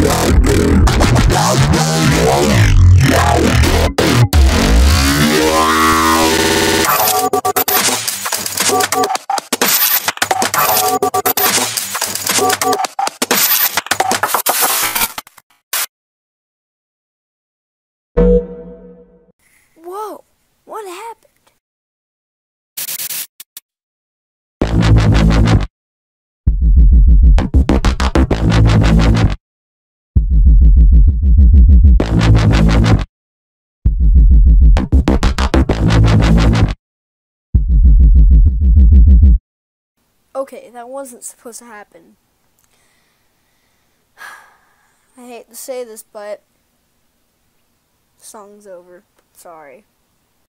Whoa, what happened? Okay, that wasn't supposed to happen. I hate to say this, but the song's over. Sorry.